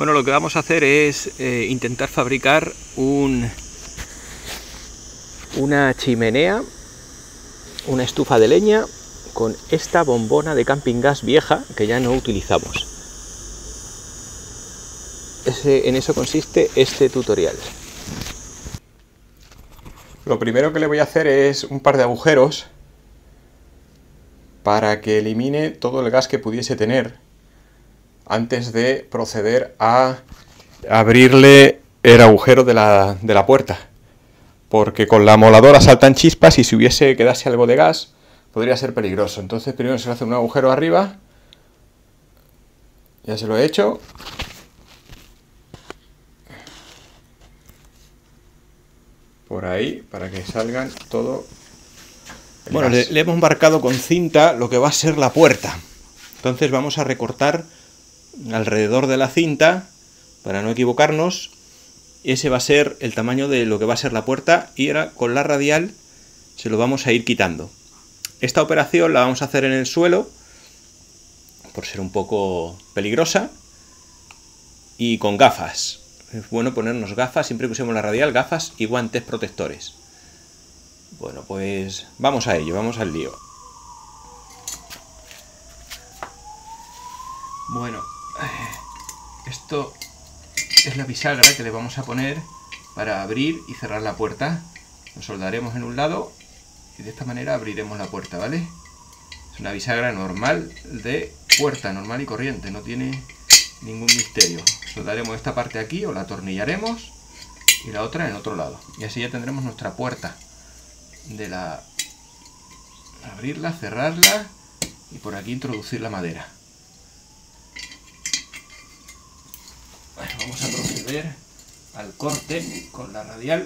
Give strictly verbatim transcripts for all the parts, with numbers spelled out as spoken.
Bueno, lo que vamos a hacer es eh, intentar fabricar un, una chimenea, una estufa de leña con esta bombona de camping gas vieja que ya no utilizamos. Ese, en eso consiste este tutorial. Lo primero que le voy a hacer es un par de agujeros para que elimine todo el gas que pudiese tener antes de proceder a abrirle el agujero de la, de la puerta, porque con la moladora saltan chispas y si hubiese quedase algo de gas podría ser peligroso. Entonces primero se le hace un agujero arriba, ya se lo he hecho, por ahí para que salgan todo el bueno, gas. Le, le hemos marcado con cinta lo que va a ser la puerta, entonces vamos a recortar alrededor de la cinta para no equivocarnos. Ese va a ser el tamaño de lo que va a ser la puerta y ahora con la radial se lo vamos a ir quitando. Esta operación la vamos a hacer en el suelo por ser un poco peligrosa y con gafas. Es bueno ponernos gafas siempre que usemos la radial, gafas y guantes protectores. Bueno, pues vamos a ello, vamos al lío. Bueno, esto es la bisagra que le vamos a poner para abrir y cerrar la puerta. Lo soldaremos en un lado y de esta manera abriremos la puerta, ¿vale? Es una bisagra normal de puerta, normal y corriente, no tiene ningún misterio. Soldaremos esta parte aquí o la atornillaremos y la otra en otro lado. Y así ya tendremos nuestra puerta de la... abrirla, cerrarla y por aquí introducir la madera. Bueno, vamos a proceder al corte con la radial.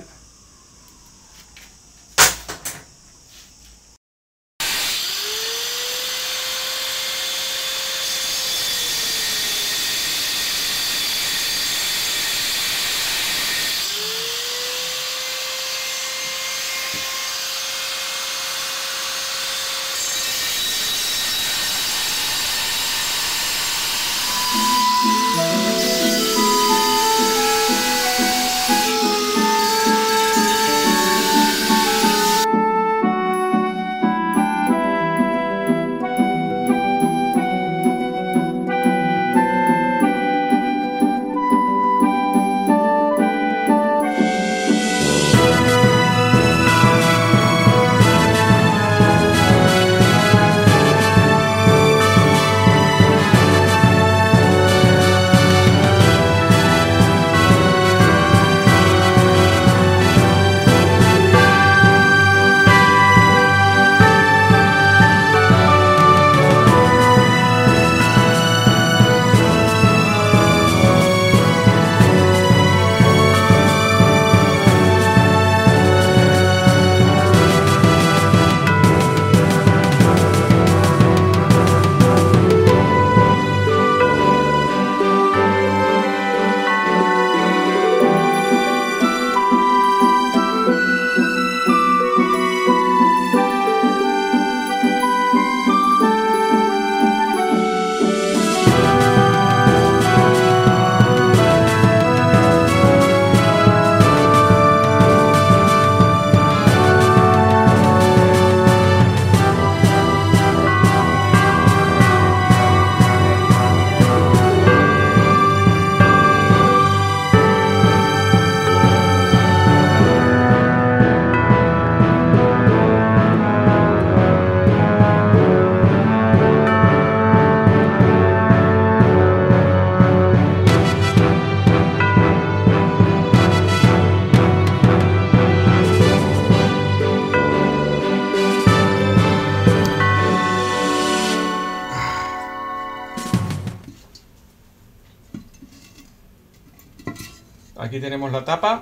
Aquí tenemos la tapa,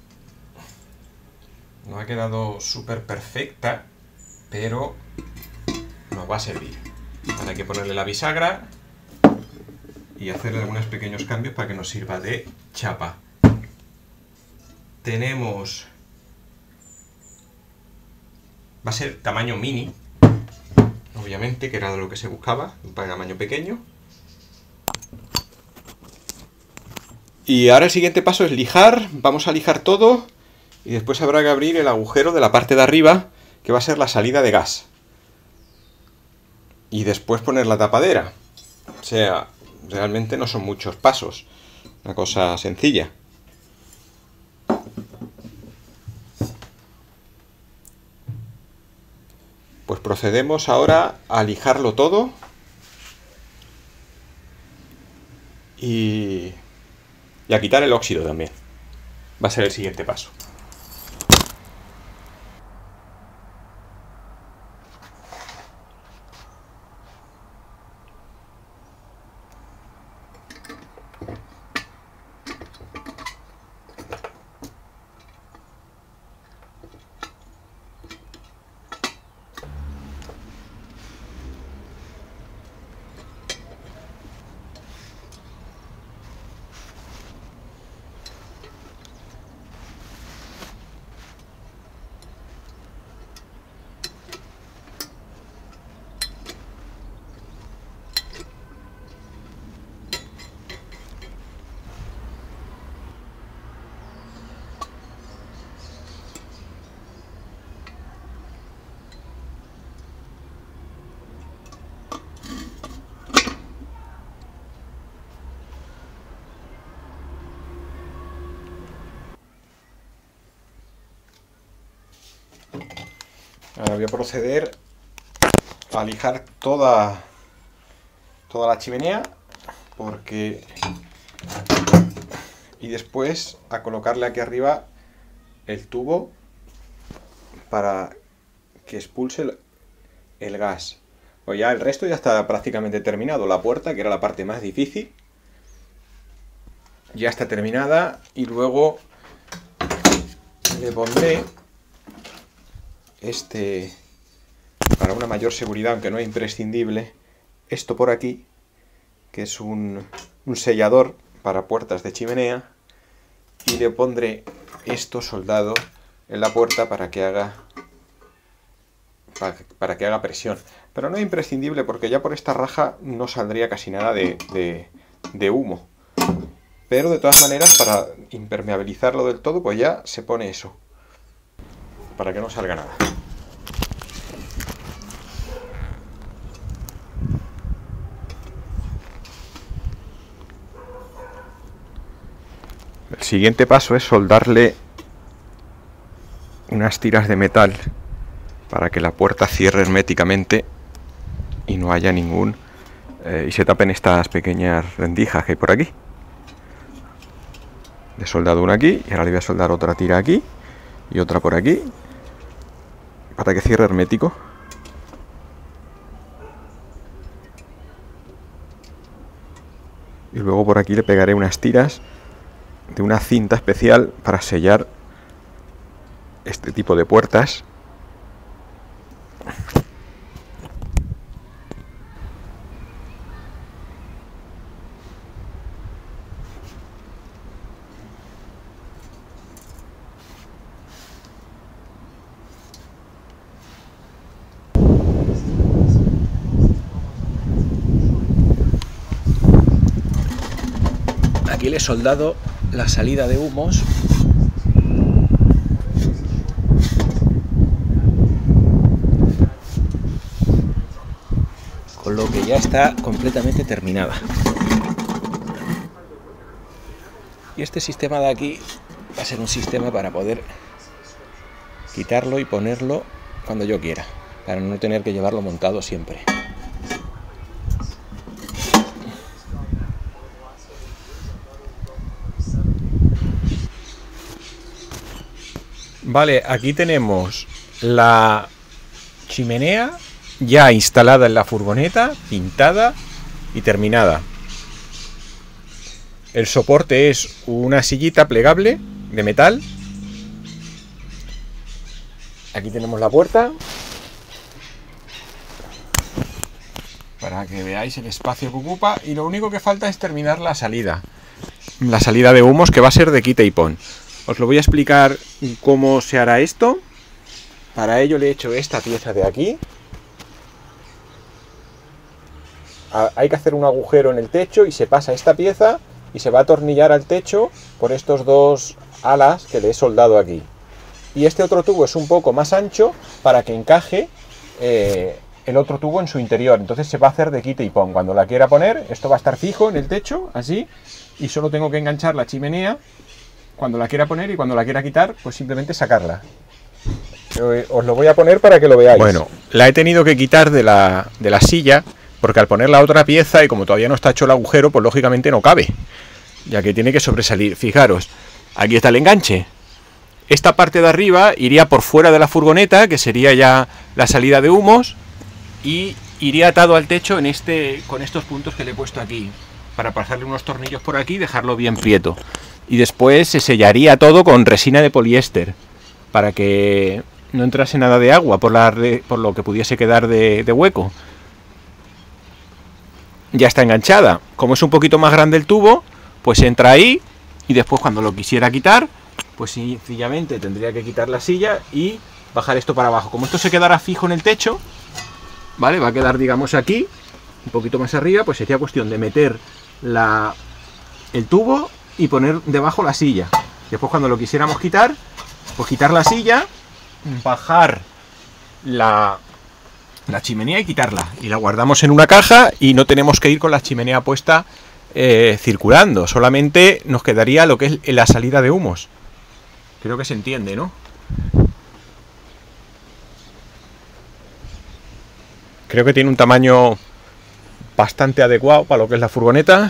no ha quedado súper perfecta, pero nos va a servir. Ahora hay que ponerle la bisagra y hacerle algunos pequeños cambios para que nos sirva de chapa. Tenemos... va a ser tamaño mini, obviamente, que era lo que se buscaba, un tamaño pequeño. Y ahora el siguiente paso es lijar. Vamos a lijar todo y después habrá que abrir el agujero de la parte de arriba, que va a ser la salida de gas. Y después poner la tapadera. O sea, realmente no son muchos pasos. Una cosa sencilla. Pues procedemos ahora a lijarlo todo. Y, y a quitar el óxido también. Va a ser el siguiente paso. Ahora voy a proceder a lijar toda, toda la chimenea, porque y después a colocarle aquí arriba el tubo para que expulse el, el gas. Pues ya el resto ya está prácticamente terminado. La puerta, que era la parte más difícil, ya está terminada, y luego le pondré este, para una mayor seguridad, aunque no es imprescindible, esto por aquí, que es un, un sellador para puertas de chimenea, y le pondré esto soldado en la puerta para que haga para, para que haga presión. Pero no es imprescindible, porque ya por esta raja no saldría casi nada de, de, de humo. Pero de todas maneras, para impermeabilizarlo del todo, pues ya se pone eso, para que no salga nada. El siguiente paso es soldarle unas tiras de metal para que la puerta cierre herméticamente y no haya ningún eh, y se tapen estas pequeñas rendijas que hay por aquí. He soldado una aquí y ahora le voy a soldar otra tira aquí y otra por aquí para que cierre hermético. Y luego por aquí le pegaré unas tiras de una cinta especial para sellar este tipo de puertas. Aquí le he soldado la salida de humos con lo que ya está completamente terminada. Y este sistema de aquí va a ser un sistema para poder quitarlo y ponerlo cuando yo quiera, para no tener que llevarlo montado siempre. Vale, aquí tenemos la chimenea ya instalada en la furgoneta, pintada y terminada. El soporte es una sillita plegable de metal. Aquí tenemos la puerta, para que veáis el espacio que ocupa, y lo único que falta es terminar la salida. La salida de humos, que va a ser de quita y pon. Os lo voy a explicar cómo se hará esto. Para ello le he hecho esta pieza de aquí. Hay que hacer un agujero en el techo y se pasa esta pieza y se va a atornillar al techo por estos dos alas que le he soldado aquí. Y este otro tubo es un poco más ancho para que encaje eh, el otro tubo en su interior. Entonces se va a hacer de quita y pon. Cuando la quiera poner, esto va a estar fijo en el techo, así, y solo tengo que enganchar la chimenea cuando la quiera poner, y cuando la quiera quitar, pues simplemente sacarla. Os lo voy a poner para que lo veáis. Bueno, la he tenido que quitar de la, de la silla, porque al poner la otra pieza, y como todavía no está hecho el agujero, pues lógicamente no cabe, ya que tiene que sobresalir. Fijaros, aquí está el enganche. Esta parte de arriba iría por fuera de la furgoneta, que sería ya la salida de humos, y iría atado al techo en este, con estos puntos que le he puesto aquí, para pasarle unos tornillos por aquí y dejarlo bien prieto. Y después se sellaría todo con resina de poliéster, para que no entrase nada de agua por, la, por lo que pudiese quedar de, de hueco. Ya está enganchada. Como es un poquito más grande el tubo, pues entra ahí, y después cuando lo quisiera quitar, pues sencillamente tendría que quitar la silla y bajar esto para abajo. Como esto se quedará fijo en el techo, ¿vale? Va a quedar, digamos, aquí, un poquito más arriba, pues sería cuestión de meter la, el tubo y poner debajo la silla. Después cuando lo quisiéramos quitar, pues quitar la silla, bajar la, la chimenea y quitarla. Y la guardamos en una caja y no tenemos que ir con la chimenea puesta eh, circulando. Solamente nos quedaría lo que es la salida de humos. Creo que se entiende, ¿no? Creo que tiene un tamaño bastante adecuado para lo que es la furgoneta.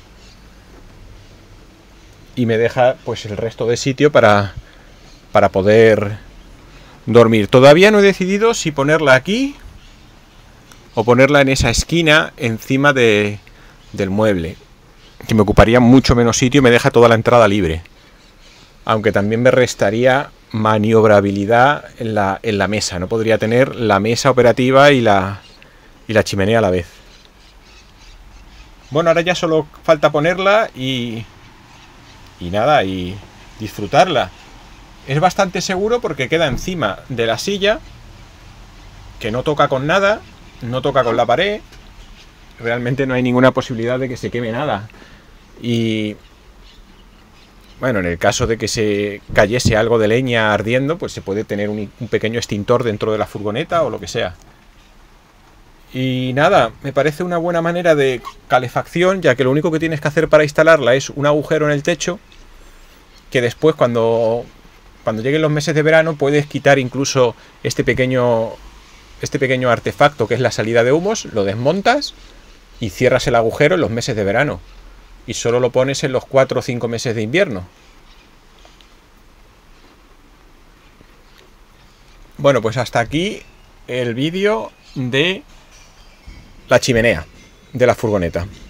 Y me deja pues el resto de sitio para, para poder dormir. Todavía no he decidido si ponerla aquí o ponerla en esa esquina encima de, del mueble, que me ocuparía mucho menos sitio y me deja toda la entrada libre. Aunque también me restaría maniobrabilidad en la, en la mesa. No podría tener la mesa operativa y la, y la chimenea a la vez. Bueno, ahora ya solo falta ponerla y... y nada, y disfrutarla. Es bastante seguro porque queda encima de la silla, que no toca con nada, no toca con la pared. Realmente no hay ninguna posibilidad de que se queme nada. Y bueno, en el caso de que se cayese algo de leña ardiendo, pues se puede tener un, un pequeño extintor dentro de la furgoneta o lo que sea. Y nada, me parece una buena manera de calefacción, ya que lo único que tienes que hacer para instalarla es un agujero en el techo, que después cuando, cuando lleguen los meses de verano puedes quitar incluso este pequeño, este pequeño artefacto que es la salida de humos, lo desmontas y cierras el agujero en los meses de verano. Y solo lo pones en los cuatro o cinco meses de invierno. Bueno, pues hasta aquí el vídeo de la chimenea de la furgoneta.